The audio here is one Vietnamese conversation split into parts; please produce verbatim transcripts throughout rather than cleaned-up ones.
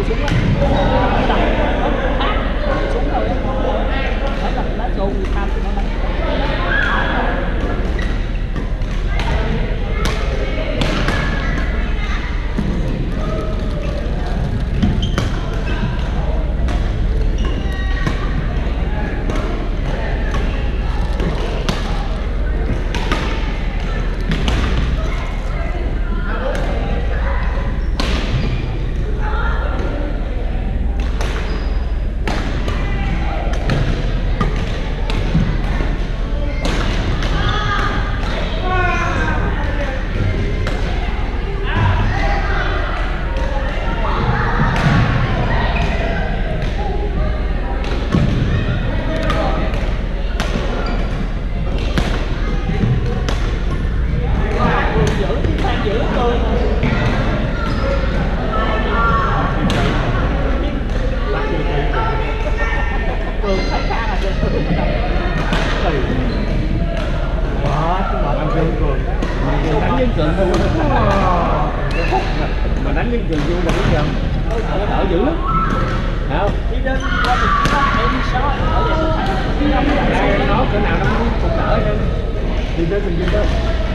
súng á, đập phát súng thôi á, phải là lá chôn Việt Nam thì nó đánh. Mà đánh cái trường vô là cái giờ nó đỡ dữ lắm. Thấy không? Đi đến qua mình em đi sao ở đây nó cỡ nào nó cũng đỡ hơn. Đi đến mình đi tới.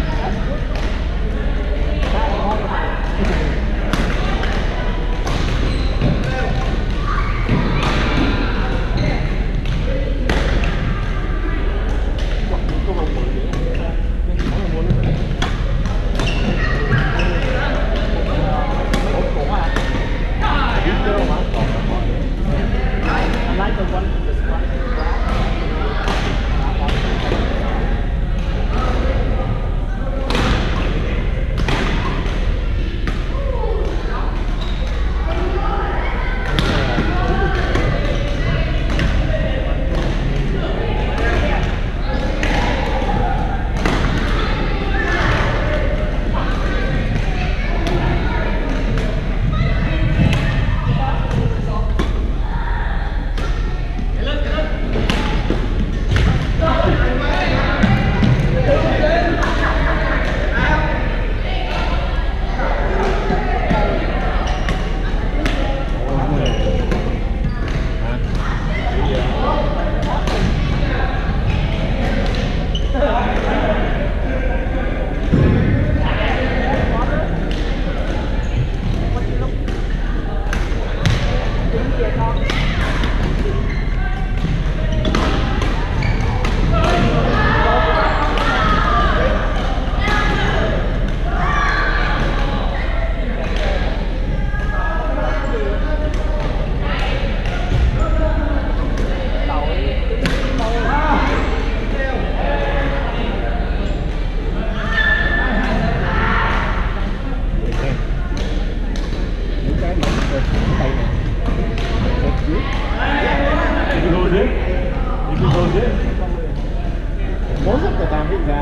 Bốn sức người ta biết ra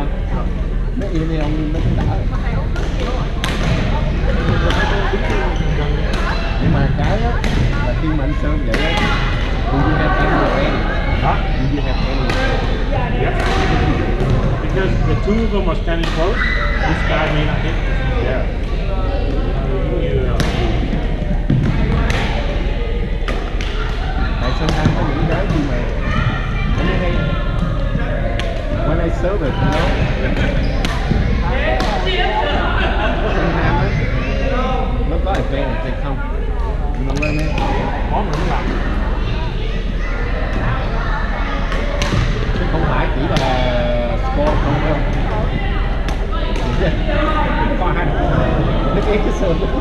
mấy yên này ông nó cũng đỡ. Nhưng mà cái á là khi mà anh Sơn vậy á, do you have any friend? Huh? Do you have any friend? Yes. Because the two of them are standing close, this guy may not hit because he's there. You, uh, Tại sometimes có những cái gì mà anh hay when I serve it, you know, sometimes nó có advantage hay không, nhưng mà lên ấy có mà không làm. chứ không phải chỉ là score không đâu. Có hai nó cái cái sườn đâu.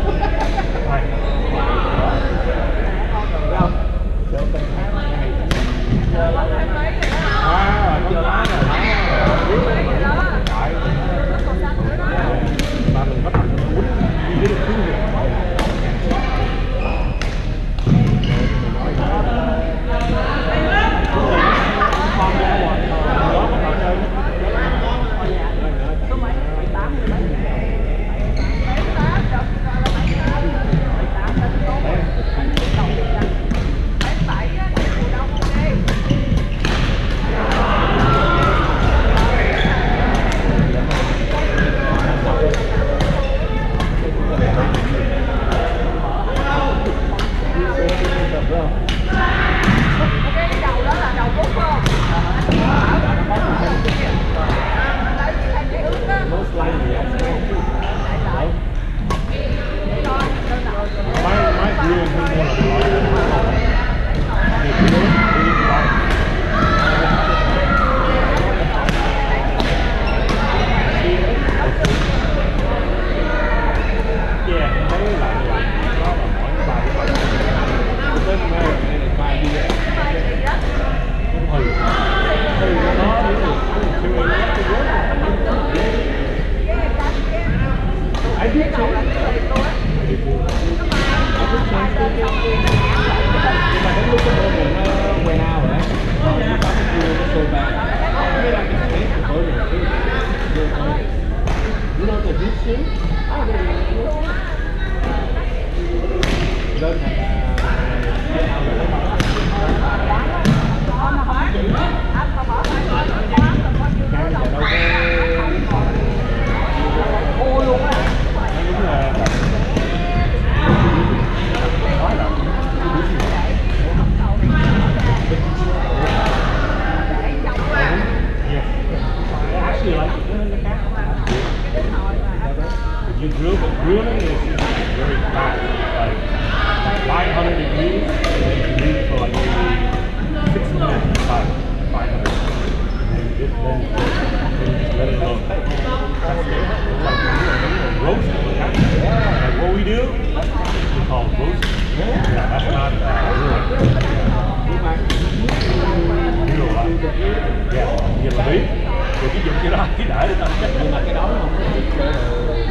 À, chưa lá rồi. Mà mình bắt đầu quýnh đi được thứ gì. lên thành ô luôn á. Đúng là yes. Actually, like the cat. You grill, but grilling is very fast. Like five hundred degrees, and then you leave for like maybe six minutes, five, five hundred. And then you just, then, then you just let it go. That's it. It's like roast. Like what we do, we call roast. Yeah, that's not uh, grilling. Grill lại. Yeah, nhìn là biết. Rồi ví dụ cái đó, cái đợi để tao chắc. nhưng mà cái đó nó không có